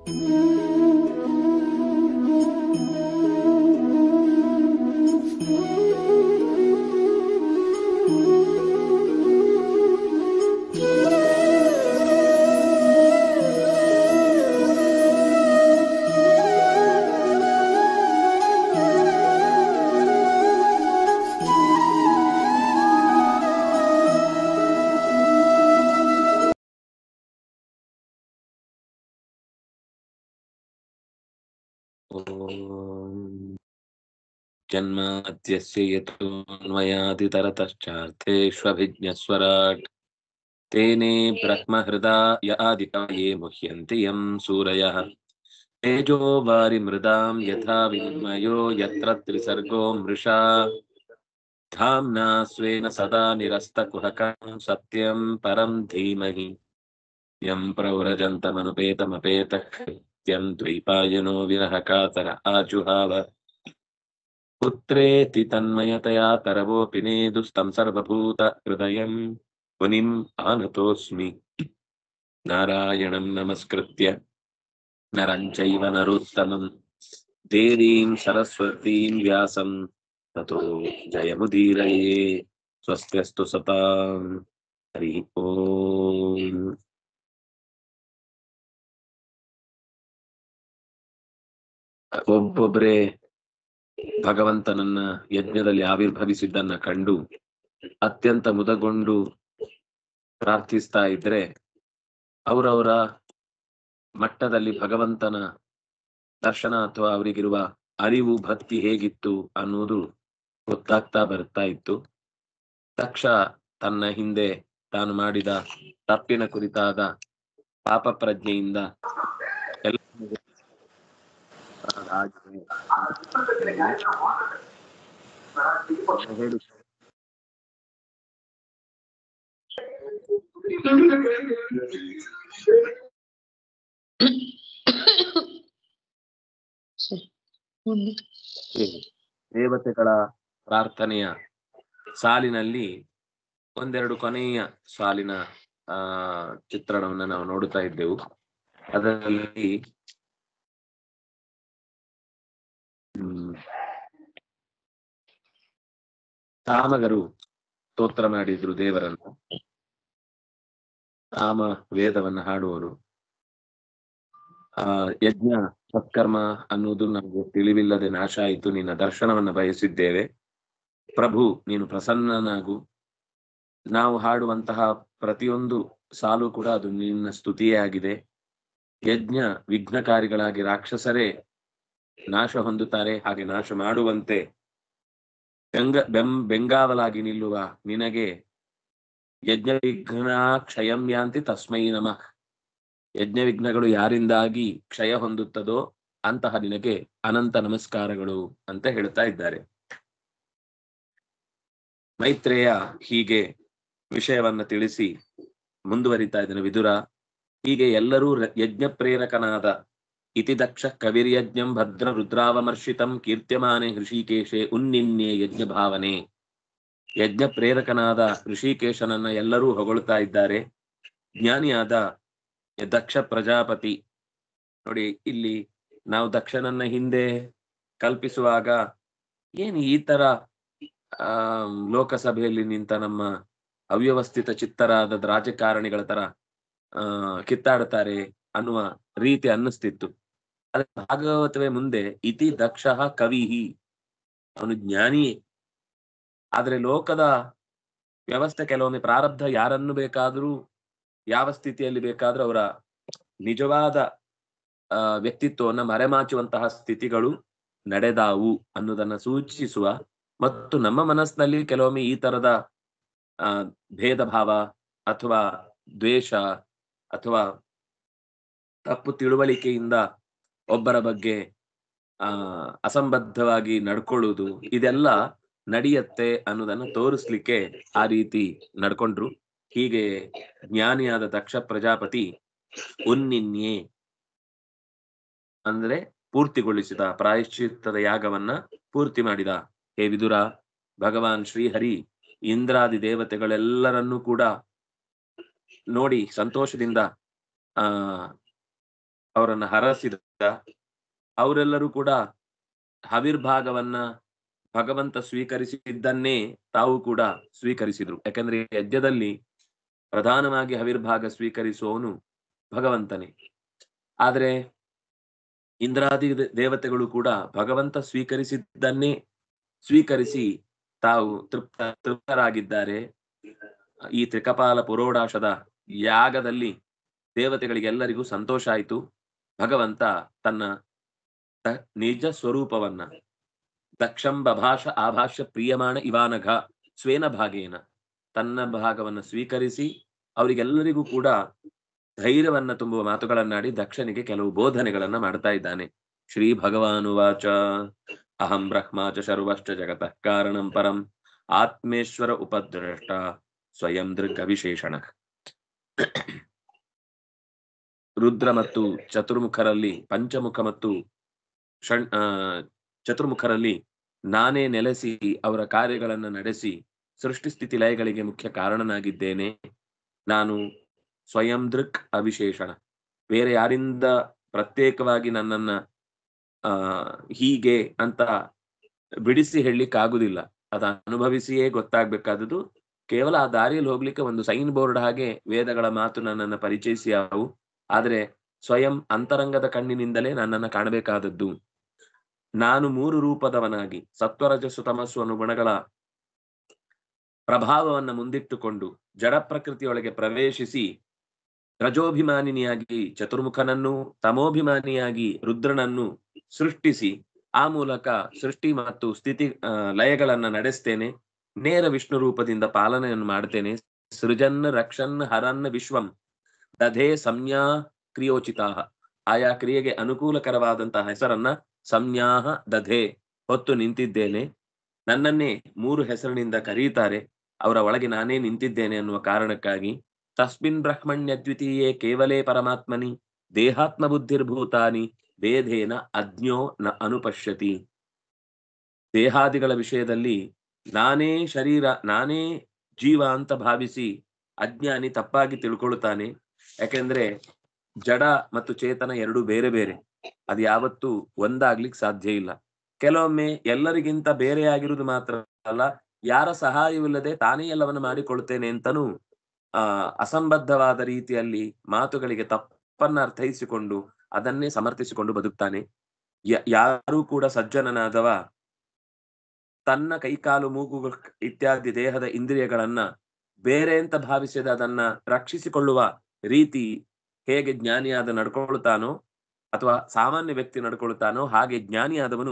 जन्माद्यस्य यतोऽन्वयादितरतश्चार्थेष्वभिज्ञस्वराट् तेने ब्रह्महृदाय आदिकवये मुह्यन्ति यं सूरयः तेजो वारिमृदां यथा विनिमयो यत्र त्रिसर्गो मृषा धाम्ना स्वेन सदा निरस्तकुहकं सत्यं परं धीमहि यं प्रव्रजन्तमनुपेतमपेतकृत्यं द्वैपायनो विरहकातर आजुहाव पुत्रेति तन्मयतया तरवोऽपि नेदुस्तं सर्वभूतहृदयं मुनिम् आनतोऽस्मि नारायणं नमस्कृत्य नरं चैव नरोत्तमं देवीं सरस्वतीं व्यासं ततो जयमुदीरये स्वस्त्यस्तु सतां हरिः ओम् ಒಬ್ಬೊಬ್ಬರೇ ಭಗವಂತನನ್ನ ಯಜ್ಞದಲ್ಲಿ ಆವಿರ್ಭವಿಸಿದ್ದನ್ನ ಕಂಡು ಅತ್ಯಂತ ಮುದಗೊಂಡು ಪ್ರಾರ್ಥಿಸ್ತಾ ಇದ್ರೆ ಅವರವರ ಮಟ್ಟದಲ್ಲಿ ಭಗವಂತನ ದರ್ಶನ ಅಥವಾ ಅವರಿಗಿರುವ ಅರಿವು ಭಕ್ತಿ ಹೇಗಿತ್ತು ಅನ್ನೋದು ಗೊತ್ತಾಗ್ತಾ ಬರ್ತಾ ಇತ್ತು. ತಕ್ಷ ತನ್ನ ಹಿಂದೆ ತಾನು ಮಾಡಿದ ತಪ್ಪಿನ ಕುರಿತಾದ ಪಾಪ ಪ್ರಜ್ಞೆಯಿಂದ ಎಲ್ಲ ಹೇಳು ದೇವತೆಗಳ ಪ್ರಾರ್ಥನೆಯ ಸಾಲಿನಲ್ಲಿ ಒಂದೆರಡು ಕೊನೆಯ ಸಾಲಿನ ಚಿತ್ರಣವನ್ನ ನಾವು ನೋಡುತ್ತಾ ಇದ್ದೆವು. ಅದರಲ್ಲಿ ಕಾಮಗರು ಸ್ತೋತ್ರ ಮಾಡಿದ್ರು ದೇವರನ್ನ. ಕಾಮ ವೇದವನ್ನ ಹಾಡುವರು. ಯಜ್ಞ ಸತ್ಕರ್ಮ ಅನ್ನುವುದು ನಮಗೆ ತಿಳಿವಿಲ್ಲದೆ ನಾಶ ಆಯಿತು, ನಿನ್ನ ದರ್ಶನವನ್ನ ಬಯಸಿದ್ದೇವೆ ಪ್ರಭು, ನೀನು ಪ್ರಸನ್ನನಾಗು. ನಾವು ಹಾಡುವಂತಹ ಪ್ರತಿಯೊಂದು ಸಾಲು ಕೂಡ ಅದು ನಿನ್ನ ಸ್ತುತಿಯೇ ಆಗಿದೆ. ಯಜ್ಞ ವಿಘ್ನಕಾರಿಗಳಾಗಿ ರಾಕ್ಷಸರೇ ನಾಶ ಹೊಂದುತ್ತಾರೆ, ಹಾಗೆ ನಾಶ ಮಾಡುವಂತೆ ಬೆಂಗಾವಲಾಗಿ ನಿಲ್ಲುವ ನಿನಗೆ ಯಜ್ಞ ವಿಘ್ನ ಕ್ಷಯಂ ಯಾಂತಿ ತಸ್ಮೈ ನಮಃ. ಯಜ್ಞ ವಿಘ್ನಗಳು ಯಾರಿಂದಾಗಿ ಕ್ಷಯ ಹೊಂದುತ್ತದೋ ಅಂತಹ ನಿನಗೆ ಅನಂತ ನಮಸ್ಕಾರಗಳು ಅಂತ ಹೇಳ್ತಾ ಇದ್ದಾರೆ. ಮೈತ್ರೇಯ ಹೀಗೆ ವಿಷಯವನ್ನ ತಿಳಿಸಿ ಮುಂದುವರಿತಾ ಇದ್ದಾನೆ. ವಿದುರ, ಹೀಗೆ ಎಲ್ಲರೂ ಯಜ್ಞ ಪ್ರೇರಕನಾದ ಇತಿ ದಕ್ಷ ಕವಿರ್ಯಜ್ಞಂ ಭದ್ರ ರುದ್ರಾವಮರ್ಷಿತಂ ಕೀರ್ತ್ಯಮಾನೆ ಹೃಷಿಕೇಶೆ ಉನ್ನಿನ್ಯೆ ಯಜ್ಞ ಭಾವನೆ. ಯಜ್ಞ ಪ್ರೇರಕನಾದ ಋಷಿಕೇಶನನ್ನ ಎಲ್ಲರೂ ಹೊಗಳ್ತಾ ಇದ್ದಾರೆ. ಜ್ಞಾನಿಯಾದ ದಕ್ಷ ಪ್ರಜಾಪತಿ ನೋಡಿ, ಇಲ್ಲಿ ನಾವು ದಕ್ಷನನ್ನ ಹಿಂದೆ ಕಲ್ಪಿಸುವಾಗ ಏನು ಈ ತರ ಲೋಕಸಭೆಯಲ್ಲಿ ನಿಂತ ನಮ್ಮ ಅವ್ಯವಸ್ಥಿತ ಚಿತ್ತರಾದ ರಾಜಕಾರಣಿಗಳ ತರ ಕಿತ್ತಾಡ್ತಾರೆ ಅನ್ನುವ ರೀತಿ ಅನ್ನಿಸ್ತಿತ್ತು. ಅದ ಭಾಗವತವೇ ಮುಂದೆ ಇತಿ ದಕ್ಷ ಕವಿಹಿ, ಅವನು ಜ್ಞಾನಿಯೇ. ಆದ್ರೆ ಲೋಕದ ವ್ಯವಸ್ಥೆ ಕೆಲವೊಮ್ಮೆ ಪ್ರಾರಬ್ಧ ಯಾರನ್ನು ಬೇಕಾದರೂ ಯಾವ ಸ್ಥಿತಿಯಲ್ಲಿ ಬೇಕಾದ್ರೂ ಅವರ ನಿಜವಾದ ವ್ಯಕ್ತಿತ್ವವನ್ನು ಮರೆಮಾಚುವಂತಹ ಸ್ಥಿತಿಗಳು ನಡೆದಾವು ಅನ್ನೋದನ್ನ ಸೂಚಿಸುವ, ಮತ್ತು ನಮ್ಮ ಮನಸ್ಸಿನಲ್ಲಿ ಕೆಲವೊಮ್ಮೆ ಈ ತರದ ಭೇದ ಭಾವ ಅಥವಾ ದ್ವೇಷ ಅಥವಾ ತಪ್ಪು ತಿಳುವಳಿಕೆಯಿಂದ ಒಬ್ಬರ ಬಗ್ಗೆ ಅಸಂಬದ್ಧವಾಗಿ ನಡ್ಕೊಳ್ಳುವುದು ಇದೆಲ್ಲ ನಡೆಯತ್ತೆ ಅನ್ನೋದನ್ನ ತೋರಿಸ್ಲಿಕ್ಕೆ ಆ ರೀತಿ ನಡ್ಕೊಂಡ್ರು. ಹೀಗೆ ಜ್ಞಾನಿಯಾದ ದಕ್ಷ ಪ್ರಜಾಪತಿ ಉನ್ನಿನ್ಯೆ ಅಂದ್ರೆ ಪೂರ್ತಿಗೊಳಿಸಿದ, ಪ್ರಾಯಶ್ಚಿತ್ತದ ಯಾಗವನ್ನ ಪೂರ್ತಿ ಮಾಡಿದ. ಹೇ ವಿದುರ, ಭಗವಾನ್ ಶ್ರೀಹರಿ ಇಂದ್ರಾದಿ ದೇವತೆಗಳೆಲ್ಲರನ್ನೂ ಕೂಡ ನೋಡಿ ಸಂತೋಷದಿಂದ ಅವರನ್ನ ಹರಸಿದ. ಅವರೆಲ್ಲರೂ ಕೂಡ ಹವಿರ್ಭಾಗವನ್ನ ಭಗವಂತ ಸ್ವೀಕರಿಸಿದ್ದನ್ನೇ ತಾವು ಕೂಡ ಸ್ವೀಕರಿಸಿದ್ರು. ಯಾಕಂದ್ರೆ ಯಜ್ಞದಲ್ಲಿ ಪ್ರಧಾನವಾಗಿ ಹವಿರ್ಭಾಗ ಸ್ವೀಕರಿಸುವವನು ಭಗವಂತನೇ. ಆದ್ರೆ ಇಂದ್ರಾದಿ ದೇವತೆಗಳು ಕೂಡ ಭಗವಂತ ಸ್ವೀಕರಿಸಿದ್ದನ್ನೇ ಸ್ವೀಕರಿಸಿ ತಾವು ತೃಪ್ತರಾಗಿದ್ದಾರೆ. ಈ ತ್ರಿಕಪಾಲ ಪುರೋಡಾಶದ ಯಾಗದಲ್ಲಿ ದೇವತೆಗಳಿಗೆಲ್ಲರಿಗೂ ಸಂತೋಷ ಆಯಿತು. ಭಗವಂತ ತನ್ನ ನಿಜ ಸ್ವರೂಪವನ್ನ ದಕ್ಷಂಬಭಾಷ ಆಭಾಷ್ಯ ಪ್ರಿಯಮಾಣ ಇವಾನಘ ಸ್ವೇನ ಭಾಗೇನ ತನ್ನ ಭಾಗವನ್ನು ಸ್ವೀಕರಿಸಿ ಅವರಿಗೆಲ್ಲರಿಗೂ ಕೂಡ ಧೈರ್ಯವನ್ನ ತುಂಬುವ ಮಾತುಗಳನ್ನಾಡಿ ದಕ್ಷನಿಗೆ ಕೆಲವು ಬೋಧನೆಗಳನ್ನ ಮಾಡ್ತಾ ಇದ್ದಾನೆ. ಶ್ರೀ ಭಗವಾನುವಾಚ ಅಹಂ ಬ್ರಹ್ಮ ಚ ಸರ್ವಶ್ಚ ಜಗತಃ ಕಾರಣಂ ಪರಂ ಆತ್ಮೇಶ್ವರ ಉಪದ್ರಷ್ಟ ಸ್ವಯಂ ದೃಗ್ ಅವಿಶೇಷಣ. ರುದ್ರ ಮತ್ತು ಚತುರ್ಮುಖರಲ್ಲಿ ಪಂಚಮುಖ ಮತ್ತು ಚತುರ್ಮುಖರಲ್ಲಿ ನಾನೇ ನೆಲೆಸಿ ಅವರ ಕಾರ್ಯಗಳನ್ನು ನಡೆಸಿ ಸೃಷ್ಟಿ ಸ್ಥಿತಿ ಲಯಗಳಿಗೆ ಮುಖ್ಯ ಕಾರಣನಾಗಿದ್ದೇನೆ. ನಾನು ಸ್ವಯಂ ದೃಕ್ ಅವಿಶೇಷಣ, ಬೇರೆ ಯಾರಿಂದ ಪ್ರತ್ಯೇಕವಾಗಿ ನನ್ನನ್ನ ಹೀಗೆ ಅಂತ ಬಿಡಿಸಿ ಹೇಳಲಿಕ್ಕಾಗುದಿಲ್ಲ. ಅದ ಅನುಭವಿಸಿಯೇ ಗೊತ್ತಾಗ್ಬೇಕಾದದ್ದು. ಕೇವಲ ಆ ದಾರಿಯಲ್ಲಿ ಹೋಗ್ಲಿಕ್ಕೆ ಒಂದು ಸೈನ್ ಬೋರ್ಡ್ ಹಾಗೆ ವೇದಗಳ ಮಾತು ನನ್ನನ್ನು ಪರಿಚಯಿಸಿಯಾವು. ಆದರೆ ಸ್ವಯಂ ಅಂತರಂಗದ ಕಣ್ಣಿನಿಂದಲೇ ನನ್ನನ್ನು ಕಾಣಬೇಕಾದದ್ದು. ನಾನು 3 ರೂಪದವನಾಗಿ ಸತ್ವರಜಸ್ಸು ತಮಸ್ಸು ಅನ್ನೋ ಗುಣಗಳ ಪ್ರಭಾವವನ್ನು ಮುಂದಿಟ್ಟುಕೊಂಡು ಜಡ ಪ್ರಕೃತಿಯೊಳಗೆ ಪ್ರವೇಶಿಸಿ ರಜೋಭಿಮಾನಿನಿಯಾಗಿ ಚತುರ್ಮುಖನನ್ನು, ತಮೋಭಿಮಾನಿಯಾಗಿ ರುದ್ರನನ್ನು ಸೃಷ್ಟಿಸಿ ಆ ಮೂಲಕ ಸೃಷ್ಟಿ ಮತ್ತು ಸ್ಥಿತಿ ಲಯಗಳನ್ನ ನಡೆಸ್ತೇನೆ. ನೇರ ವಿಷ್ಣು ರೂಪದಿಂದ ಪಾಲನೆಯನ್ನು ಮಾಡ್ತೇನೆ. ಸೃಜನ್ ರಕ್ಷನ್ ಹರನ್ ವಿಶ್ವಂ ದಧೆ ಸಂಜ್ಞಾ ಕ್ರಿಯೋಚಿತಾ. ಆಯಾ ಕ್ರಿಯೆಗೆ ಅನುಕೂಲಕರವಾದಂತಹ ಹೆಸರನ್ನ ಸಂಜ್ಞಾಹ ದಧೆ ಹೊತ್ತು ನಿಂತಿದ್ದೇನೆ. ನನ್ನನ್ನೇ 3 ಹೆಸರಿನಿಂದ ಕರೀತಾರೆ. ಅವರ ಒಳಗೆ ನಾನೇ ನಿಂತಿದ್ದೇನೆ ಅನ್ನುವ ಕಾರಣಕ್ಕಾಗಿ ತಸ್ಮಿನ್ ಬ್ರಹ್ಮಣ್ಯದ್ವಿತೀಯೇ ಕೇವಲೇ ಪರಮಾತ್ಮನಿ ದೇಹಾತ್ಮ ಬುದ್ಧಿರ್ಭೂತಾನಿ ಭೇದೇನ ಅಜ್ಞೋ ನ ಅನುಪಶ್ಯತಿ. ದೇಹಾದಿಗಳ ವಿಷಯದಲ್ಲಿ ನಾನೇ ಶರೀರ, ನಾನೇ ಜೀವ ಅಂತ ಭಾವಿಸಿ ಅಜ್ಞಾನಿ ತಪ್ಪಾಗಿ ತಿಳ್ಕೊಳ್ತಾನೆ. ಯಾಕೆಂದ್ರೆ ಜಡ ಮತ್ತು ಚೇತನ ಎರಡು ಬೇರೆ ಬೇರೆ. ಅದು ಯಾವತ್ತೂ ಒಂದಾಗ್ಲಿಕ್ಕೆ ಸಾಧ್ಯ ಇಲ್ಲ. ಕೆಲವೊಮ್ಮೆ ಎಲ್ಲರಿಗಿಂತ ಬೇರೆಯಾಗಿರುವುದು ಮಾತ್ರ ಅಲ್ಲ, ಯಾರ ಸಹಾಯವಿಲ್ಲದೆ ತಾನೇ ಎಲ್ಲವನ್ನು ಮಾಡಿಕೊಳ್ತೇನೆ ಅಂತನೂ ಅಸಂಬದ್ಧವಾದ ರೀತಿಯಲ್ಲಿ ಮಾತುಗಳಿಗೆ ತಪ್ಪನ್ನ ಅರ್ಥೈಸಿಕೊಂಡು ಅದನ್ನೇ ಸಮರ್ಥಿಸಿಕೊಂಡು ಬದುಕ್ತಾನೆ. ಯಾರೂ ಕೂಡ ಸಜ್ಜನನಾದವ ತನ್ನ ಕೈಕಾಲು ಮೂಗು ಇತ್ಯಾದಿ ದೇಹದ ಇಂದ್ರಿಯಗಳನ್ನ ಬೇರೆ ಅಂತ ಭಾವಿಸಿದ ಅದನ್ನ ರಕ್ಷಿಸಿಕೊಳ್ಳುವ ರೀತಿ ಹೇಗೆ ಜ್ಞಾನಿಯಾದ ನಡ್ಕೊಳ್ತಾನೋ ಅಥವಾ ಸಾಮಾನ್ಯ ವ್ಯಕ್ತಿ ನಡ್ಕೊಳ್ತಾನೋ ಹಾಗೆ ಜ್ಞಾನಿಯಾದವನು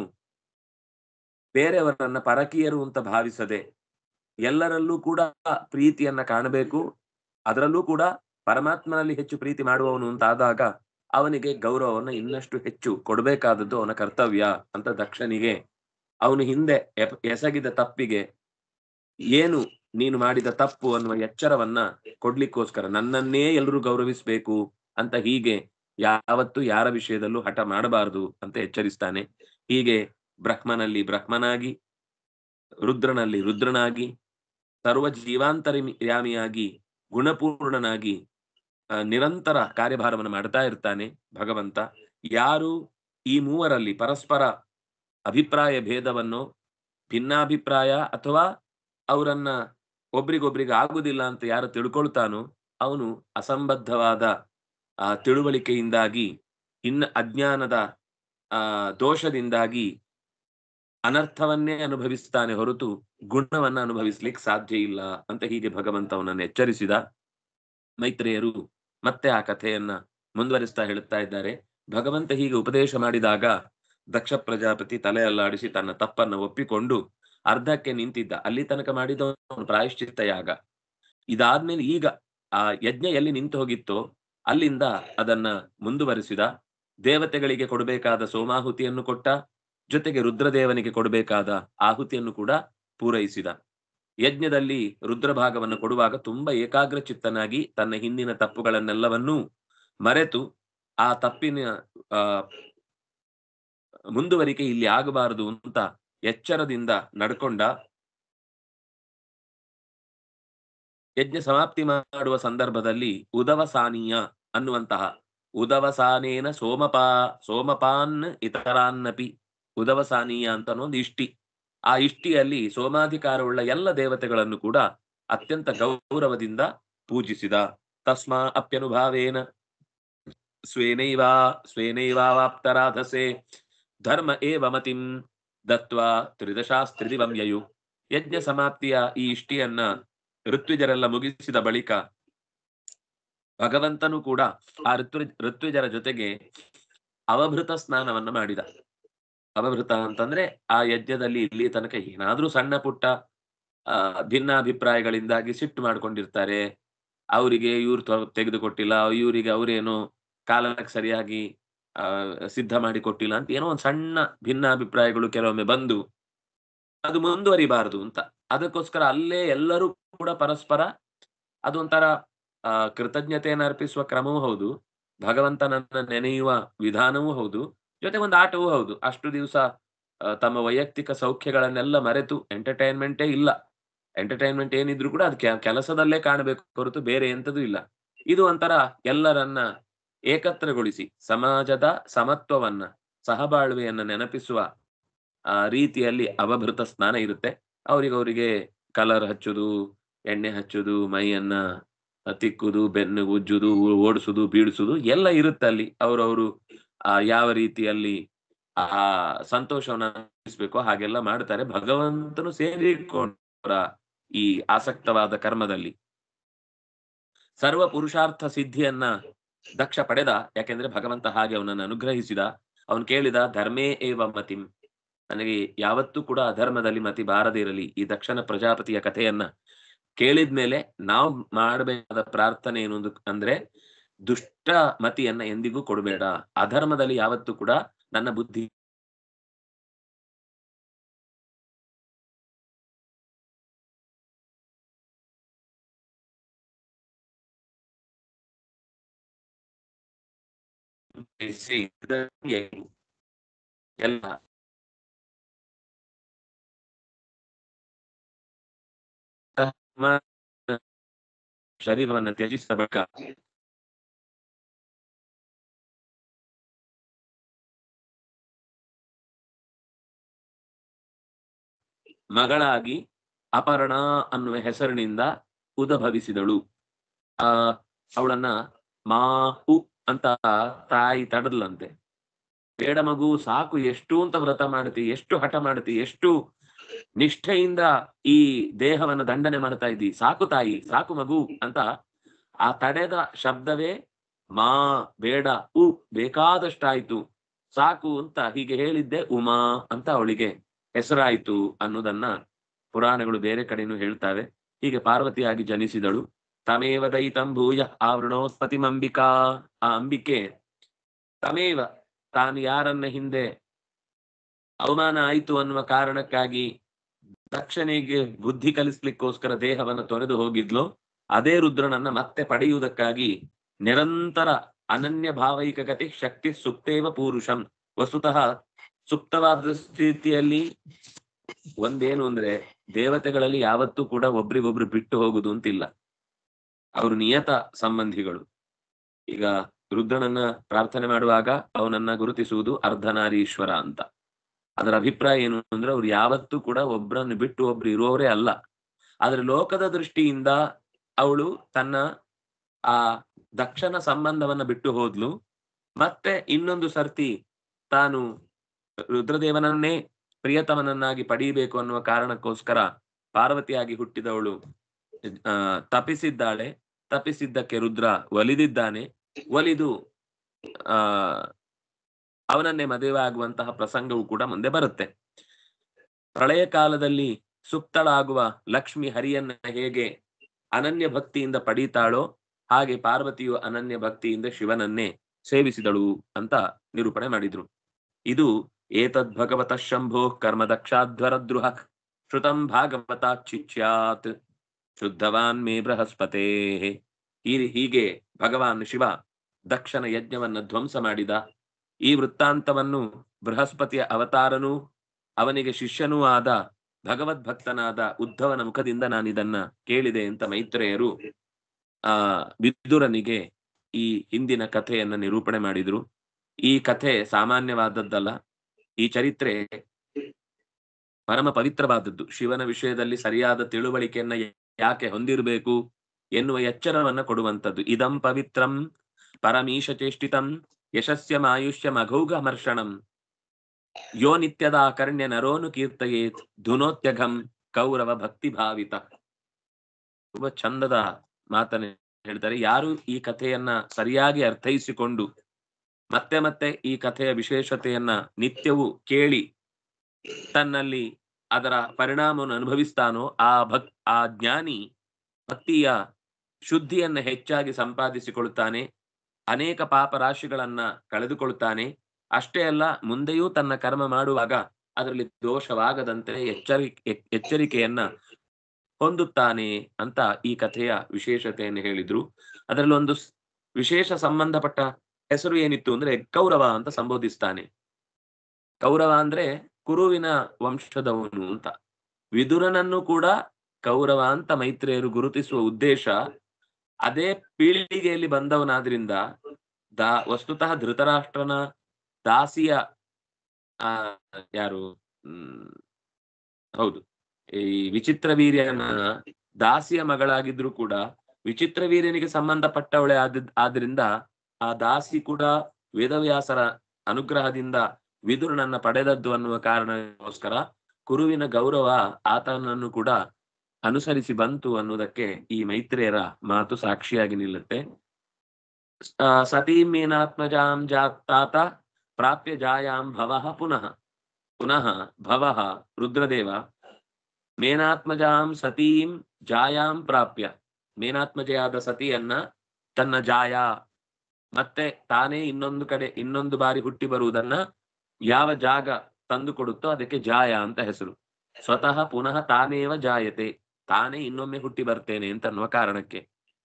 ಬೇರೆಯವರನ್ನ ಪರಕೀಯರು ಅಂತ ಭಾವಿಸದೆ ಎಲ್ಲರಲ್ಲೂ ಕೂಡ ಪ್ರೀತಿಯನ್ನ ಕಾಣಬೇಕು. ಅದರಲ್ಲೂ ಕೂಡ ಪರಮಾತ್ಮನಲ್ಲಿ ಹೆಚ್ಚು ಪ್ರೀತಿ ಮಾಡುವವನು ಅಂತಾದಾಗ ಅವನಿಗೆ ಗೌರವವನ್ನು ಇನ್ನಷ್ಟು ಹೆಚ್ಚು ಕೊಡಬೇಕಾದದ್ದು ಅವನ ಕರ್ತವ್ಯ ಅಂತ ದಕ್ಷನಿಗೆ ಅವನು ಹಿಂದೆ ಎಸಗಿದ ತಪ್ಪಿಗೆ ಏನು ನೀನು ಮಾಡಿದ ತಪ್ಪು ಅನ್ನುವ ಎಚ್ಚರವನ್ನ ಕೊಡ್ಲಿಕ್ಕೋಸ್ಕರ ನನ್ನನ್ನೇ ಎಲ್ಲರೂ ಗೌರವಿಸಬೇಕು ಅಂತ ಹೀಗೆ ಯಾವತ್ತೂ ಯಾರ ವಿಷಯದಲ್ಲೂ ಹಠ ಮಾಡಬಾರದು ಅಂತ ಎಚ್ಚರಿಸ್ತಾನೆ. ಹೀಗೆ ಬ್ರಹ್ಮನಲ್ಲಿ ಬ್ರಹ್ಮನಾಗಿ, ರುದ್ರನಲ್ಲಿ ರುದ್ರನಾಗಿ, ಸರ್ವ ಜೀವಾಂತರ್ಯಾಮಿಯಾಗಿ, ಗುಣಪೂರ್ಣನಾಗಿ ನಿರಂತರ ಕಾರ್ಯಭಾರವನ್ನು ಮಾಡ್ತಾ ಇರ್ತಾನೆ ಭಗವಂತ. ಯಾರು ಈ ಮೂವರಲ್ಲಿ ಪರಸ್ಪರ ಅಭಿಪ್ರಾಯ ಭೇದವನ್ನು, ಭಿನ್ನಾಭಿಪ್ರಾಯ ಅಥವಾ ಅವರನ್ನ ಒಬ್ರಿಗೊಬ್ರಿಗೆ ಆಗುದಿಲ್ಲ ಅಂತ ಯಾರು ತಿಳ್ಕೊಳ್ತಾನೋ ಅವನು ಅಸಂಬದ್ಧವಾದ ತಿಳುವಳಿಕೆಯಿಂದಾಗಿ, ಅಜ್ಞಾನದ ದೋಷದಿಂದಾಗಿ ಅನರ್ಥವನ್ನೇ ಅನುಭವಿಸ್ತಾನೆ ಹೊರತು ಗುಣವನ್ನ ಅನುಭವಿಸ್ಲಿಕ್ಕೆ ಸಾಧ್ಯ ಇಲ್ಲ ಅಂತ ಹೀಗೆ ಭಗವಂತ ಅವನನ್ನು ಎಚ್ಚರಿಸಿದ. ಮೈತ್ರೇಯರು ಮತ್ತೆ ಆ ಕಥೆಯನ್ನ ಮುಂದುವರಿಸ್ತಾ ಹೇಳುತ್ತಾ ಇದ್ದಾರೆ. ಭಗವಂತ ಹೀಗೆ ಉಪದೇಶ ಮಾಡಿದಾಗ ದಕ್ಷ ಪ್ರಜಾಪತಿ ತಲೆ ಅಲ್ಲಾಡಿಸಿ ತನ್ನ ತಪ್ಪನ್ನ ಒಪ್ಪಿಕೊಂಡು ಅರ್ಧಕ್ಕೆ ನಿಂತಿದ್ದ. ಅಲ್ಲಿ ತನಕ ಮಾಡಿದ ಪ್ರಾಯಶ್ಚಿತ್ತ ಯಾಗ. ಇದಾದ್ಮೇಲೆ ಈಗ ಆ ಯಜ್ಞ ಎಲ್ಲಿ ನಿಂತು ಹೋಗಿತ್ತೋ ಅಲ್ಲಿಂದ ಅದನ್ನ ಮುಂದುವರಿಸಿದ. ದೇವತೆಗಳಿಗೆ ಕೊಡಬೇಕಾದ ಸೋಮಾಹುತಿಯನ್ನು ಕೊಟ್ಟ, ಜೊತೆಗೆ ರುದ್ರದೇವನಿಗೆ ಕೊಡಬೇಕಾದ ಆಹುತಿಯನ್ನು ಕೂಡ ಪೂರೈಸಿದ. ಯಜ್ಞದಲ್ಲಿ ರುದ್ರಭಾಗವನ್ನು ಕೊಡುವಾಗ ತುಂಬಾ ಏಕಾಗ್ರ ಚಿತ್ತನಾಗಿ ತನ್ನ ಹಿಂದಿನ ತಪ್ಪುಗಳನ್ನೆಲ್ಲವನ್ನೂ ಮರೆತು ಆ ತಪ್ಪಿನ ಮುಂದುವರಿಕೆ ಇಲ್ಲಿ ಆಗಬಾರದು ಅಂತ ಎಚ್ಚರದಿಂದ ನಡ್ಕೊಂಡ. ಯಜ್ಞ ಸಮಾಪ್ತಿ ಮಾಡುವ ಸಂದರ್ಭದಲ್ಲಿ ಉದವಸಾನೀಯ ಅನ್ನುವಂತಹ ಉದವಸಾನೇನ ಸೋಮಪಾನ್ ಇತರಾನ್ನಪಿ. ಉದವಸಾನೀಯ ಅಂತ ಒಂದು ಇಷ್ಟಿ. ಆ ಇಷ್ಟಿಯಲ್ಲಿ ಸೋಮಾಧಿಕಾರವುಳ್ಳ ಎಲ್ಲ ದೇವತೆಗಳನ್ನು ಕೂಡ ಅತ್ಯಂತ ಗೌರವದಿಂದ ಪೂಜಿಸಿದ. ತಸ್ಮಾ ಅಪ್ಯನುಭಾವೇನ ಸ್ವೇನೈವಾಪ್ತರಾಧಸೆ ಧರ್ಮ ಏವ ಮತಿಂ ದತ್ವಾ ತ್ರಿದಶಾಸ್ತ್ರಿದಿವಂ ಯಯು. ಯಜ್ಞ ಸಮಾಪ್ತಿಯ ಈ ಇಷ್ಟಿಯನ್ನ ಋತ್ವಿಜರೆಲ್ಲ ಮುಗಿಸಿದ ಬಳಿಕ ಭಗವಂತನು ಕೂಡ ಆ ಋತ್ವಿಜರ ಜೊತೆಗೆ ಅವಭೃತ ಸ್ನಾನವನ್ನ ಮಾಡಿದ. ಅವಭೃತ ಅಂತಂದ್ರೆ ಆ ಯಜ್ಞದಲ್ಲಿ ಇಲ್ಲಿ ತನಕ ಏನಾದ್ರೂ ಸಣ್ಣ ಪುಟ್ಟ ಭಿನ್ನಾಭಿಪ್ರಾಯಗಳಿಂದಾಗಿ ಸಿಟ್ಟು ಮಾಡ್ಕೊಂಡಿರ್ತಾರೆ. ಅವರಿಗೆ ಇವ್ರು ತೆಗೆದುಕೊಟ್ಟಿಲ್ಲ, ಇವರಿಗೆ ಅವರೇನು ಕಾಲಕ್ಕೆ ಸರಿಯಾಗಿ ಸಿದ್ಧ ಮಾಡಿ ಕೊಟ್ಟಿಲ್ಲ ಅಂತ ಏನೋ ಒಂದು ಸಣ್ಣ ಭಿನ್ನಾಭಿಪ್ರಾಯಗಳು ಕೆಲವೊಮ್ಮೆ ಬಂದು ಅದು ಮುಂದುವರಿಬಾರದು ಅಂತ, ಅದಕ್ಕೋಸ್ಕರ ಅಲ್ಲೇ ಎಲ್ಲರೂ ಕೂಡ ಪರಸ್ಪರ ಅದೊಂಥರ ಕೃತಜ್ಞತೆಯನ್ನು ಅರ್ಪಿಸುವ ಕ್ರಮವೂ ಹೌದು, ಭಗವಂತನನ್ನ ನೆನೆಯುವ ವಿಧಾನವೂ ಹೌದು, ಜೊತೆ ಒಂದು ಆಟವೂ ಹೌದು. ಅಷ್ಟು ದಿವಸ ತಮ್ಮ ವೈಯಕ್ತಿಕ ಸೌಖ್ಯಗಳನ್ನೆಲ್ಲ ಮರೆತು, ಎಂಟರ್ಟೈನ್ಮೆಂಟೇ ಇಲ್ಲ, ಎಂಟರ್ಟೈನ್ಮೆಂಟ್ ಏನಿದ್ರು ಕೂಡ ಅದು ಕೆಲಸದಲ್ಲೇ ಕಾಣಬೇಕು ಹೊರತು ಬೇರೆ ಎಂತದೂ ಇಲ್ಲ. ಇದು ಒಂಥರ ಎಲ್ಲರನ್ನ ಏಕತ್ರಗೊಳಿಸಿ ಸಮಾಜದ ಸಮತ್ವವನ್ನ, ಸಹಬಾಳ್ವೆಯನ್ನ ನೆನಪಿಸುವ ರೀತಿಯಲ್ಲಿ ಅವಭೃತ ಸ್ನಾನ ಇರುತ್ತೆ. ಅವರಿಗೆ ಕಲರ್ ಹಚ್ಚುದು, ಎಣ್ಣೆ ಹಚ್ಚುದು, ಮೈಯನ್ನ ತಿಕ್ಕುದು, ಬೆನ್ನು ಉಜ್ಜುದು, ಓಡಿಸುದು, ಬೀಳಿಸುದು ಎಲ್ಲ ಇರುತ್ತೆ ಅಲ್ಲಿ. ಅವರವರು ಯಾವ ರೀತಿಯಲ್ಲಿ ಆ ಸಂತೋಷವನ್ನ ಅನುಭವಿಸ್ಬೇಕೋ ಹಾಗೆಲ್ಲ ಮಾಡ್ತಾರೆ. ಭಗವಂತನು ಸೇರಿಕೊಂಡ ಈ ಆಸಕ್ತವಾದ ಕರ್ಮದಲ್ಲಿ ಸರ್ವ ಪುರುಷಾರ್ಥ ಸಿದ್ಧಿಯನ್ನ ದಕ್ಷ ಪಡೆದ. ಯಾಕೆಂದ್ರೆ ಭಗವಂತ ಹಾಗೆ ಅವನನ್ನು ಅನುಗ್ರಹಿಸಿದ. ಅವನು ಕೇಳಿದ, ಧರ್ಮೇ ಏವ ಮತಿಂ, ನನಗೆ ಯಾವತ್ತೂ ಕೂಡ ಅಧರ್ಮದಲ್ಲಿ ಮತಿ ಬಾರದೇ ಇರಲಿ. ಈ ದಕ್ಷನ ಪ್ರಜಾಪತಿಯ ಕಥೆಯನ್ನ ಕೇಳಿದ್ಮೇಲೆ ನಾವು ಮಾಡಬೇಕಾದ ಪ್ರಾರ್ಥನೆ ಏನು ಅಂದ್ರೆ, ದುಷ್ಟ ಮತಿಯನ್ನ ಎಂದಿಗೂ ಕೊಡಬೇಡ, ಅಧರ್ಮದಲ್ಲಿ ಯಾವತ್ತೂ ಕೂಡ ನನ್ನ ಬುದ್ಧಿ ಎಲ್ಲ ಶರೀರವನ್ನು ತ್ಯಜಿಸಬೇಕ. ಮಗಳಾಗಿ ಅಪರ್ಣ ಅನ್ನುವ ಹೆಸರಿನಿಂದ ಉದ್ಭವಿಸಿದಳು. ಅವಳನ್ನ ಮಾಹು ಅಂತ ತಾಯಿ ತಡದ್ಲಂತೆ. ಬೇಡ ಮಗು, ಸಾಕು, ಎಷ್ಟು ಅಂತ ವ್ರತ ಮಾಡ್ತಿ, ಎಷ್ಟು ಹಠ ಮಾಡ್ತಿ, ಎಷ್ಟು ನಿಷ್ಠೆಯಿಂದ ಈ ದೇಹವನ್ನು ದಂಡನೆ ಮಾಡ್ತಾ ಇದ್ದಿ, ಸಾಕು ತಾಯಿ, ಸಾಕು ಮಗು ಅಂತ. ಆ ತಡೆದ ಶಬ್ದವೇ ಮಾ, ಬೇಡ, ಬೇಕಾದಷ್ಟಾಯ್ತು, ಸಾಕು ಅಂತ ಹೀಗೆ ಹೇಳಿದ್ದೆ ಉಮಾ ಅಂತ ಅವಳಿಗೆ ಹೆಸರಾಯ್ತು ಅನ್ನೋದನ್ನ ಪುರಾಣಗಳು ಬೇರೆ ಕಡೆನೂ ಹೇಳ್ತಾವೆ. ಹೀಗೆ ಪಾರ್ವತಿಯಾಗಿ ಜನಿಸಿದಳು. ತಮೇವ ದೈತಂ ಭೂಯ ಆವೃಣೋತ್ಪತಿಮಂಬಿಕಾ. ಆ ಅಂಬಿಕೆ ತಮೇವ, ತಾನು ಯಾರನ್ನ ಹಿಂದೆ ಅವಮಾನ ಆಯ್ತು ಅನ್ನುವ ಕಾರಣಕ್ಕಾಗಿ ದಕ್ಷನಿಗೆ ಬುದ್ಧಿ ಕಲಿಸ್ಲಿಕ್ಕೋಸ್ಕರ ದೇಹವನ್ನು ತೊರೆದು ಹೋಗಿದ್ಲು, ಅದೇ ರುದ್ರನನ್ನ ಮತ್ತೆ ಪಡೆಯುವುದಕ್ಕಾಗಿ ನಿರಂತರ ಅನನ್ಯ ಭಾವೈಕ ಗತಿ ಶಕ್ತಿ ಸುಪ್ತೇವ ಪೂರುಷಂ. ವಸ್ತುತಃ ಸುಪ್ತವಾದ ಸ್ಥಿತಿಯಲ್ಲಿ ಒಂದೇನು ಅಂದ್ರೆ, ದೇವತೆಗಳಲ್ಲಿ ಯಾವತ್ತೂ ಕೂಡ ಒಬ್ರಿಗೊಬ್ರು ಬಿಟ್ಟು ಹೋಗುದು ಅಂತಿಲ್ಲ, ಅವರು ನಿಯತ ಸಂಬಂಧಿಗಳು. ಈಗ ರುದ್ರನನ್ನ ಪ್ರಾರ್ಥನೆ ಮಾಡುವಾಗ ಅವನನ್ನ ಗುರುತಿಸುವುದು ಅರ್ಧನಾರೀಶ್ವರ ಅಂತ. ಅದರ ಅಭಿಪ್ರಾಯ ಏನು ಅಂದ್ರೆ, ಅವ್ರು ಯಾವತ್ತೂ ಕೂಡ ಒಬ್ರನ್ನು ಬಿಟ್ಟು ಒಬ್ರು ಇರುವವರೇ ಅಲ್ಲ. ಆದ್ರೆ ಲೋಕದ ದೃಷ್ಟಿಯಿಂದ ಅವಳು ತನ್ನ ಆ ದಕ್ಷನ ಸಂಬಂಧವನ್ನ ಬಿಟ್ಟು ಹೋದ್ಲು. ಮತ್ತೆ ಇನ್ನೊಂದು ಸರ್ತಿ ತಾನು ರುದ್ರದೇವನನ್ನೇ ಪ್ರಿಯತಮನನ್ನಾಗಿ ಪಡೀಬೇಕು ಅನ್ನುವ ಕಾರಣಕ್ಕೋಸ್ಕರ ಪಾರ್ವತಿಯಾಗಿ ಹುಟ್ಟಿದವಳು ತಪಿಸಿದ್ದಾಳೆ. ತಪಿಸಿದ್ದಕ್ಕೆ ರುದ್ರ ಒಲಿದಿದ್ದಾನೆ. ಒಲಿದು ಅವನನ್ನೇ ಮದುವೆ ಆಗುವಂತಹ ಪ್ರಸಂಗವೂ ಕೂಡ ಮುಂದೆ ಬರುತ್ತೆ. ಪ್ರಳಯ ಕಾಲದಲ್ಲಿ ಸುಪ್ತಳಾಗುವ ಲಕ್ಷ್ಮಿ ಹರಿಯನ್ನ ಹೇಗೆ ಅನನ್ಯ ಭಕ್ತಿಯಿಂದ ಪಡೀತಾಳೋ, ಹಾಗೆ ಪಾರ್ವತಿಯು ಅನನ್ಯ ಭಕ್ತಿಯಿಂದ ಶಿವನನ್ನೇ ಸೇವಿಸಿದಳು ಅಂತ ನಿರೂಪಣೆ ಮಾಡಿದ್ರು. ಇದು ಏತದ್ ಭಗವತಃ ಶಂಭೋ ಕರ್ಮದಕ್ಷಾಧ್ವರದ್ರುಹ ಶ್ರುತಂ ಭಾಗವತಾಚ್ಚಿಚ್ಯಾತ್ ಶುದ್ಧವಾನ್ ಮೇ ಬೃಹಸ್ಪತೇ. ಹೀಗೆ ಭಗವಾನ್ ಶಿವ ದಕ್ಷನ ಯಜ್ಞವನ್ನ ಧ್ವಂಸ ಮಾಡಿದ. ಈ ವೃತ್ತಾಂತವನ್ನು ಬೃಹಸ್ಪತಿಯ ಅವತಾರನೂ ಅವನಿಗೆ ಶಿಷ್ಯನೂ ಆದ ಭಗವದ್ಭಕ್ತನಾದ ಉದ್ಧವನ ಮುಖದಿಂದ ನಾನಿದನ್ನ ಕೇಳಿದೆ ಅಂತ ಮೈತ್ರೇಯರು ವಿದುರನಿಗೆ ಈ ಹಿಂದಿನ ಕಥೆಯನ್ನ ನಿರೂಪಣೆ ಮಾಡಿದ್ರು. ಈ ಕಥೆ ಸಾಮಾನ್ಯವಾದದ್ದಲ್ಲ. ಈ ಚರಿತ್ರೆ ಪರಮ ಪವಿತ್ರವಾದದ್ದು. ಶಿವನ ವಿಷಯದಲ್ಲಿ ಸರಿಯಾದ ತಿಳುವಳಿಕೆಯನ್ನ ಯಾಕೆ ಹೊಂದಿರಬೇಕು ಎನ್ನುವ ಎಚ್ಚರವನ್ನ ಕೊಡುವಂಥದ್ದು. ಇದಂ ಪವಿತ್ರಂ ಪರಮೀಶ ಚೇಷ್ಟಿತಂ ಯಶಸ್ಯಮಾಯುಷ್ಯಂ ಅಘೌಘಮರ್ಷಣಂ ಯೋ ನಿತ್ಯದ ಕರ್ಣ್ಯ ನರೋನು ಕೀರ್ತಯೇತ್ ಧುನೋತ್ಯಘಂ ಕೌರವ ಭಕ್ತಿ ಭಾವಿತ. ತುಂಬಾ ಚಂದದ ಮಾತನ್ನ ಹೇಳ್ತಾರೆ. ಯಾರು ಈ ಕಥೆಯನ್ನ ಸರಿಯಾಗಿ ಅರ್ಥೈಸಿಕೊಂಡು ಮತ್ತೆ ಮತ್ತೆ ಈ ಕಥೆಯ ವಿಶೇಷತೆಯನ್ನ ನಿತ್ಯವೂ ಕೇಳಿ ತನ್ನಲ್ಲಿ ಅದರ ಪರಿಣಾಮವನ್ನು ಅನುಭವಿಸ್ತಾನೋ ಆ ಜ್ಞಾನಿ ಭಕ್ತಿಯ ಶುದ್ಧಿಯನ್ನ ಹೆಚ್ಚಾಗಿ ಸಂಪಾದಿಸಿಕೊಳ್ಳುತ್ತಾನೆ, ಅನೇಕ ಪಾಪ ರಾಶಿಗಳನ್ನ ಕಳೆದುಕೊಳ್ಳುತ್ತಾನೆ. ಅಷ್ಟೇ ಅಲ್ಲ, ಮುಂದೆಯೂ ತನ್ನ ಕರ್ಮ ಮಾಡುವಾಗ ಅದರಲ್ಲಿ ದೋಷವಾಗದಂತೆ ಎಚ್ಚರಿಕೆಯನ್ನ ಹೊಂದುತ್ತಾನೆ ಅಂತ ಈ ಕಥೆಯ ವಿಶೇಷತೆಯನ್ನು ಹೇಳಿದ್ರು. ಅದರಲ್ಲಿ ಒಂದು ವಿಶೇಷ ಸಂಬಂಧಪಟ್ಟ ಹೆಸರು ಏನಿತ್ತು ಅಂದ್ರೆ ಕೌರವ ಅಂತ ಸಂಬೋಧಿಸ್ತಾನೆ. ಕೌರವ ಅಂದ್ರೆ ಕುರುವಿನ ವಂಶದವನು ಅಂತ. ವಿದುರನನ್ನು ಕೂಡ ಕೌರವ ಅಂತ ಮೈತ್ರೇಯರು ಗುರುತಿಸುವ ಉದ್ದೇಶ ಅದೇ ಪೀಳಿಗೆಯಲ್ಲಿ ಬಂದವನಾದ್ರಿಂದ ವಸ್ತುತಃ ಧೃತರಾಷ್ಟ್ರನ ದಾಸಿಯ ಯಾರು ಹೌದು, ಈ ವಿಚಿತ್ರ ವೀರ್ಯನ ದಾಸಿಯ ಮಗಳಾಗಿದ್ರು ಕೂಡ ವಿಚಿತ್ರ ವೀರ್ಯನಿಗೆ ಸಂಬಂಧಪಟ್ಟವಳೆ ಆದ್ರಿಂದ ಆ ದಾಸಿ ಕೂಡ ವೇದವ್ಯಾಸರ ಅನುಗ್ರಹದಿಂದ ವಿದುರನನ್ನ ಪಡೆದದ್ದು ಅನ್ನುವ ಕಾರಣಕ್ಕೋಸ್ಕರ ಕುರುವಿನ ಗೌರವ ಆತನನ್ನು ಕೂಡ ಅನುಸರಿಸಿ ಬಂತು ಅನ್ನುವುದಕ್ಕೆ ಈ ಮೈತ್ರೇಯರ ಮಾತು ಸಾಕ್ಷಿಯಾಗಿ ನಿಲ್ಲುತ್ತೆ. ಸತೀಂ ಮೇನಾತ್ಮಜಾಂ ಜಾತಾತ ಪ್ರಾಪ್ಯ ಜಾಯಾಂ ಭವಃ ಪುನಃ ಭವಃ ರುದ್ರದೇವ ಮೇನಾತ್ಮಜಾಂ ಸತೀಂ ಜಾಯಾಂ ಪ್ರಾಪ್ಯ, ಮೇನಾತ್ಮಜೆಯಾದ ಸತಿಯನ್ನ ತನ್ನ ಜಾಯ ಮತ್ತೆ ತಾನೇ ಇನ್ನೊಂದು ಬಾರಿ ಹುಟ್ಟಿ ಬರುವುದನ್ನ ಯಾವ ಜಾಗ ತಂದು ಕೊಡುತ್ತೋ ಅದಕ್ಕೆ ಜಾಯ ಅಂತ ಹೆಸರು. ಸ್ವತಃ ಪುನಃ ತಾನೇವ ಜಾಯತೆ, ತಾನೇ ಇನ್ನೊಮ್ಮೆ ಹುಟ್ಟಿ ಬರ್ತೇನೆ ಅಂತ ಅನ್ನುವ ಕಾರಣಕ್ಕೆ.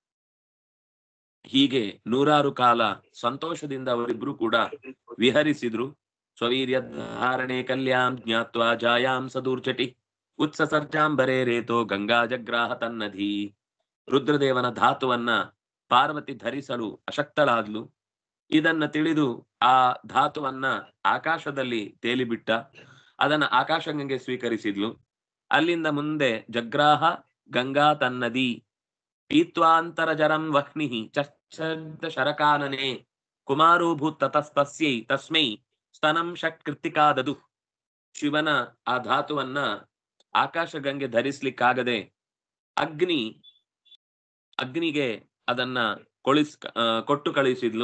ಹೀಗೆ 100 ಕಾಲ ಸಂತೋಷದಿಂದ ಅವರಿಬ್ರು ಕೂಡ ವಿಹರಿಸಿದ್ರು. ಸ್ವವೀರ್ಯ ಧಾರಣೆ ಕಲ್ಯಾಂ ಜ್ಞಾತ್ವಾ ಜಾಯಾಂ ಸದೂರ್ಚಟಿ ಉತ್ಸಸರ್ಜಾಂಬರೇ ರೇತೋ ಗಂಗಾ ಜಗ್ರಾಹ ತನ್ನಧಿ. ರುದ್ರದೇವನ ಧಾತುವನ್ನ ಪಾರ್ವತಿ ಧರಿಸಲು ಅಶಕ್ತಳಾದ್ಲು. ಇದನ್ನ ತಿಳಿದು ಆ ಧಾತುವನ್ನ ಆಕಾಶದಲ್ಲಿ ತೇಲಿಬಿಟ್ಟ. ಅದನ್ನ ಆಕಾಶಗಂಗೆ ಸ್ವೀಕರಿಸಿದ್ಲು. ಅಲ್ಲಿಂದ ಮುಂದೆ ಜಗ್ರಾಹ ಗಂಗಾ ತನ್ನದಿ ಪೀತ್ವಾಂತರ ಜರಂ ವಹ್ನಿ ಚರ್ಚ ಶರಕಾನನೆ ಕುಮಾರೋಭೂತ್ ತತಸ್ತಸ್ಯೈ ತಸ್ಮೈ ಸ್ತನಂ ಷಟ್ ಕೃತಿಕಾದದು. ಶಿವನ ಆ ಧಾತುವನ್ನ ಆಕಾಶಗಂಗೆ ಧರಿಸ್ಲಿಕ್ಕಾಗದೆ ಅಗ್ನಿಗೆ ಅದನ್ನ ಕೊಟ್ಟು ಕಳಿಸಿದ್ಲು.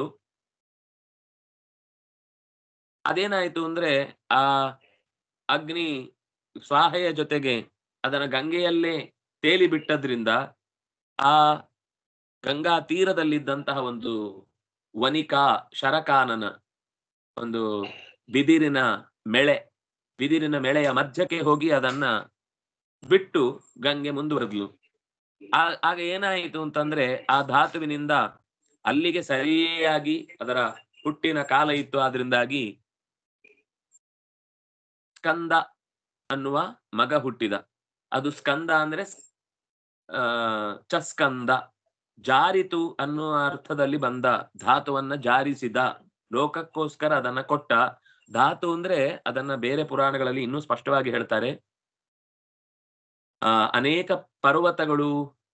ಅದೇನಾಯ್ತು ಅಂದ್ರೆ ಆ ಅಗ್ನಿ ಸ್ವಾಹೆಯ ಜೊತೆಗೆ ಅದನ್ನ ಗಂಗೆಯಲ್ಲೇ ತೇಲಿ ಬಿಟ್ಟದ್ರಿಂದ ಆ ಗಂಗಾ ತೀರದಲ್ಲಿದ್ದಂತಹ ಒಂದು ವನಿಕಾ ಶರಕಾನನ ಒಂದು ಬಿದಿರಿನ ಮೆಳೆಯ ಮಧ್ಯಕ್ಕೆ ಹೋಗಿ ಅದನ್ನ ಬಿಟ್ಟು ಗಂಗೆ ಮುಂದುವರೆದ್ಲು. ಆಗ ಏನಾಯಿತು ಅಂತಂದ್ರೆ ಆ ಧಾತುವಿನಿಂದ ಅಲ್ಲಿಗೆ ಸರಿಯಾಗಿ ಅದರ ಹುಟ್ಟಿನ ಕಾಲ ಇತ್ತು. ಆದ್ರಿಂದಾಗಿ ಸ್ಕಂದ ಅನ್ನುವ ಮಗ ಹುಟ್ಟಿದ. ಅದು ಸ್ಕಂದ ಅಂದ್ರೆ ಚಸ್ಕಂದ, ಜಾರಿತು ಅನ್ನುವ ಅರ್ಥದಲ್ಲಿ ಬಂದ ಧಾತುವನ್ನ ಜಾರಿಸಿದ, ಲೋಕಕ್ಕೋಸ್ಕರ ಅದನ್ನ ಕೊಟ್ಟ. ಧಾತು ಅಂದ್ರೆ ಅದನ್ನ ಬೇರೆ ಪುರಾಣಗಳಲ್ಲಿ ಇನ್ನೂ ಸ್ಪಷ್ಟವಾಗಿ ಹೇಳ್ತಾರೆ. ಅನೇಕ ಪರ್ವತಗಳು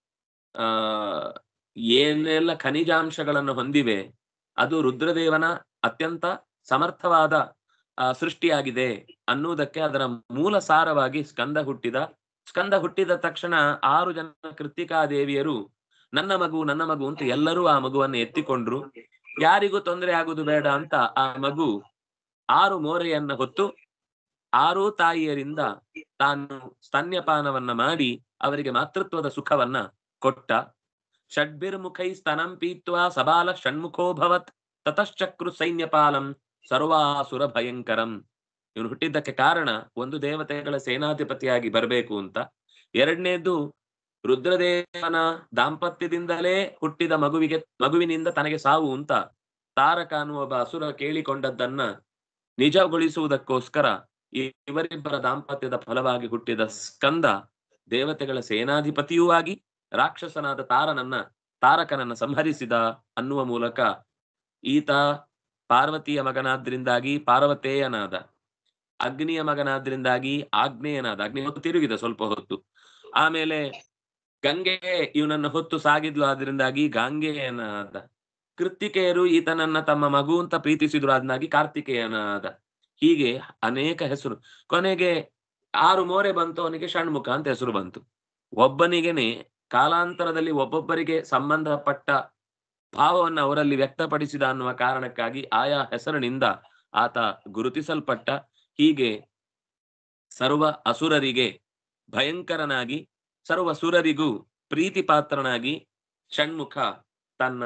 ಏನೆಲ್ಲ ಖನಿಜಾಂಶಗಳನ್ನು ಹೊಂದಿವೆ ಅದು ರುದ್ರದೇವನ ಅತ್ಯಂತ ಸಮರ್ಥವಾದ ಸೃಷ್ಟಿಯಾಗಿದೆ ಅನ್ನುವುದಕ್ಕೆ ಅದರ ಮೂಲ ಸಾರವಾಗಿ ಸ್ಕಂದ ಹುಟ್ಟಿದ ತಕ್ಷಣ 6 ಜನ ಕೃತಿಕಾದೇವಿಯರು ನನ್ನ ಮಗು ಅಂತ ಎಲ್ಲರೂ ಆ ಮಗುವನ್ನು ಎತ್ತಿಕೊಂಡ್ರು. ಯಾರಿಗೂ ತೊಂದರೆ ಆಗುವುದು ಬೇಡ ಅಂತ ಆ ಮಗು 6 ಮೋರೆಯನ್ನ ಹೊತ್ತು 6 ತಾಯಿಯರಿಂದ ತಾನು ಸ್ತನ್ಯಪಾನವನ್ನ ಮಾಡಿ ಅವರಿಗೆ ಮಾತೃತ್ವದ ಸುಖವನ್ನ ಕೊಟ್ಟ. ಷಡ್ಭಿರ್ಮುಖೈ ಸ್ತನಂ ಪೀತ್ವಾ ಸಬಾಲ ಷಣ್ಮುಖೋಭವತ್ ತತಶ್ಚಕ್ರು ಸೈನ್ಯಪಾಲಂ ಸರ್ವಾಸುರ ಭಯಂಕರಂ. ಇವನು ಹುಟ್ಟಿದ್ದಕ್ಕೆ ಕಾರಣ ಒಂದು ದೇವತೆಗಳ ಸೇನಾಧಿಪತಿಯಾಗಿ ಬರಬೇಕು ಅಂತ, ಎರಡನೇದ್ದು ರುದ್ರದೇವನ ದಾಂಪತ್ಯದಿಂದಲೇ ಹುಟ್ಟಿದ ಮಗುವಿನಿಂದ ತನಗೆ ಸಾವು ಅಂತ ತಾರಕ ಅನ್ನುವ ಒಬ್ಬ ಅಸುರ ಕೇಳಿಕೊಂಡದ್ದನ್ನ ನಿಜಗೊಳಿಸುವುದಕ್ಕೋಸ್ಕರ ಇವರಿಬ್ಬರ ದಾಂಪತ್ಯದ ಫಲವಾಗಿ ಹುಟ್ಟಿದ ಸ್ಕಂದ ದೇವತೆಗಳ ಸೇನಾಧಿಪತಿಯೂ ಆಗಿ ರಾಕ್ಷಸನಾದ ತಾರನನ್ನ ತಾರಕನನ್ನ ಸಂಹರಿಸಿದ ಅನ್ನುವ ಮೂಲಕ ಈತ ಪಾರ್ವತಿಯ ಮಗನಾದ್ರಿಂದಾಗಿ ಪಾರ್ವತೇಯನಾದ, ಅಗ್ನಿಯ ಮಗನಾದ್ರಿಂದಾಗಿ ಆಗ್ನೇಯನಾದ, ಅಗ್ನಿ ಹೊತ್ತು ತಿರುಗಿದ ಸ್ವಲ್ಪ ಹೊತ್ತು. ಆಮೇಲೆ ಗಂಗೆ ಇವನನ್ನ ಹೊತ್ತು ಸಾಗಿದ್ಲು, ಆದ್ರಿಂದಾಗಿ ಗಾಂಗೆಯನಾದ. ಕೃತ್ತಿಕೆಯರು ಈತನನ್ನ ತಮ್ಮ ಮಗು ಅಂತ ಪ್ರೀತಿಸಿದ್ರು, ಅದನ್ನಾಗಿ ಕಾರ್ತಿಕೇಯನಾದ. ಹೀಗೆ ಅನೇಕ ಹೆಸರು. ಕೊನೆಗೆ 6 ಮೋರೆ ಬಂತು, ಅವನಿಗೆ ಷಣ್ಮುಖ ಅಂತ ಹೆಸರು ಬಂತು. ಒಬ್ಬನಿಗೆನೆ ಕಾಲಾಂತರದಲ್ಲಿ ಒಬ್ಬೊಬ್ಬರಿಗೆ ಸಂಬಂಧಪಟ್ಟ ಭಾವವನ್ನು ಅವರಲ್ಲಿ ವ್ಯಕ್ತಪಡಿಸಿದ ಅನ್ನುವ ಕಾರಣಕ್ಕಾಗಿ ಆಯಾ ಹೆಸರಿನಿಂದ ಆತ ಗುರುತಿಸಲ್ಪಟ್ಟ. ಹೀಗೆ ಸರ್ವ ಅಸುರರಿಗೆ ಭಯಂಕರನಾಗಿ, ಸರ್ವ ಸುರರಿಗೂ ಪ್ರೀತಿ ಪಾತ್ರನಾಗಿ ಷಣ್ಮುಖ ತನ್ನ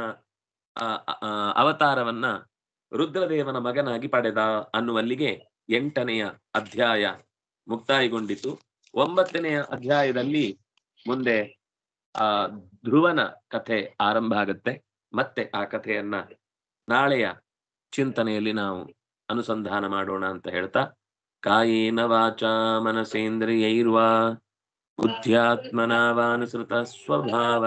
ಅವತಾರವನ್ನ ರುದ್ರದೇವನ ಮಗನಾಗಿ ಪಡೆದ ಅನ್ನುವಲ್ಲಿಗೆ 8ನೆಯ ಅಧ್ಯಾಯ ಮುಕ್ತಾಯಗೊಂಡಿತು. 9ನೆಯ ಅಧ್ಯಾಯದಲ್ಲಿ ಮುಂದೆ ಧ್ರುವನ ಕಥೆ ಆರಂಭ ಆಗುತ್ತೆ. ಮತ್ತೆ ಆ ಕಥೆಯನ್ನ ನಾಳೆಯ ಚಿಂತನೆಯಲ್ಲಿ ನಾವು ಅನುಸಂಧಾನ ಮಾಡೋಣ ಅಂತ ಹೇಳ್ತಾ, ಕಾಯೇನ ವಾಚಾ ಮನಸೇಂದ್ರಿಯೈರ್ವಾ ಬುದ್ಧ್ಯಾತ್ಮನಾ ವಾನುಸೃತ ಸ್ವಭಾವ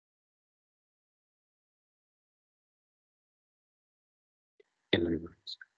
ಎಲ್ಲರಿಗೂ